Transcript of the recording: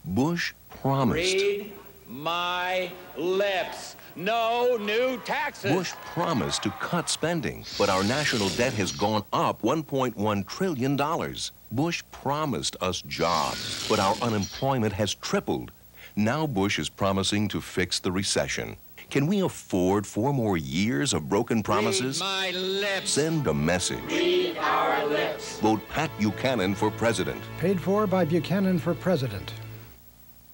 Bush promised. Read my lips. No new taxes. Bush promised to cut spending, but our national debt has gone up $1.1 trillion. Bush promised us jobs, but our unemployment has tripled. Now Bush is promising to fix the recession. Can we afford 4 more years of broken promises? Read my lips. Send a message. Read our lips. Vote Pat Buchanan for president. Paid for by Buchanan for president.